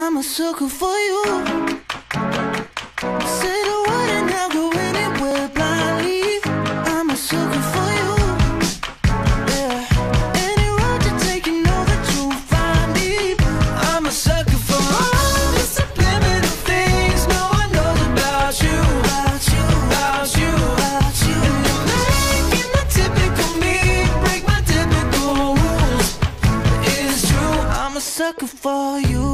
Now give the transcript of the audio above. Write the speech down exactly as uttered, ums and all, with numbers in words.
I'm a sucker for you. Say the word and I'll go anywhere blindly. I'm a sucker for you. Yeah. Any road you take, you know that you'll find me. I'm a sucker for all the subliminal things no one knows about you. About you, about you, about you. And you're making the typical me break my typical rules. It's true, I'm a sucker for you.